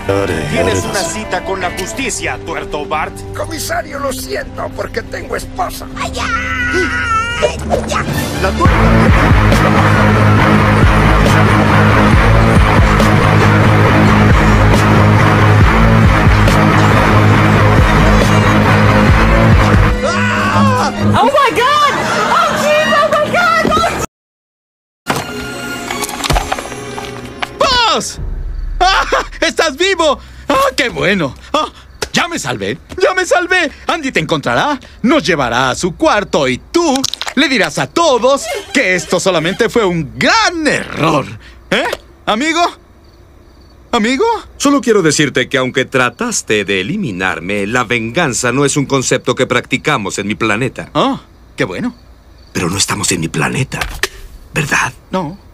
Tienes una cita con la justicia, tuerto Bart. Comisario, lo siento, porque tengo esposa. ¡Allá! ¡Ya! La tuerta. Oh my God! Oh jeez! Oh my God! ¡Paz! ¡Ah! ¡Estás vivo! ¡Ah, qué bueno! ¡Ah! ¡Ya me salvé! ¡Ya me salvé! Andy te encontrará, nos llevará a su cuarto y tú le dirás a todos que esto solamente fue un gran error. ¿Eh? ¿Amigo? ¿Amigo? Solo quiero decirte que aunque trataste de eliminarme, la venganza no es un concepto que practicamos en mi planeta. ¡Oh! ¡Qué bueno! Pero no estamos en mi planeta, ¿verdad? No.